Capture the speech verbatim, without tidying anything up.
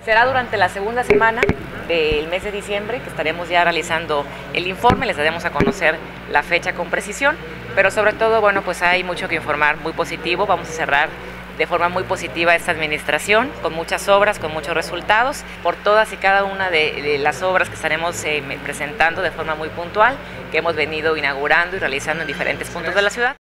Será durante la segunda semana del mes de diciembre que estaremos ya realizando el informe, les daremos a conocer la fecha con precisión, pero sobre todo, bueno, pues hay mucho que informar, muy positivo. Vamos a cerrar de forma muy positiva esta administración, con muchas obras, con muchos resultados, por todas y cada una de, de las obras que estaremos eh, presentando de forma muy puntual, que hemos venido inaugurando y realizando en diferentes puntos de la ciudad.